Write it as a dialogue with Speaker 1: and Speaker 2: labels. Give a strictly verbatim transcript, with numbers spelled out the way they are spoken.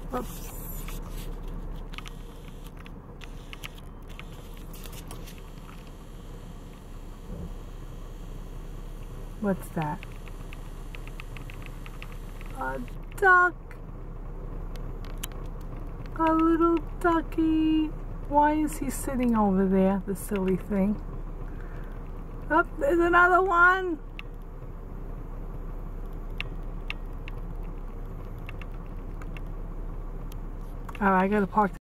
Speaker 1: Oops. What's that? A duck. A little ducky. Why is he sitting over there, the silly thing? Oh, there's another one. Alright, I gotta park the